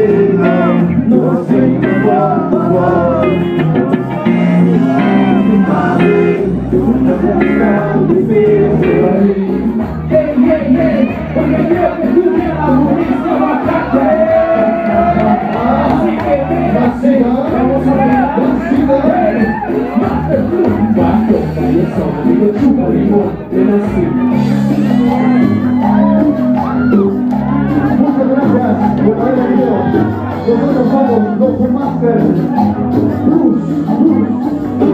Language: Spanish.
No sei por favor. Porque quiero que tú veas la bonita bastante. Así que vamos a ver. Muchas gracias por haber venido. Nosotros somos los Master.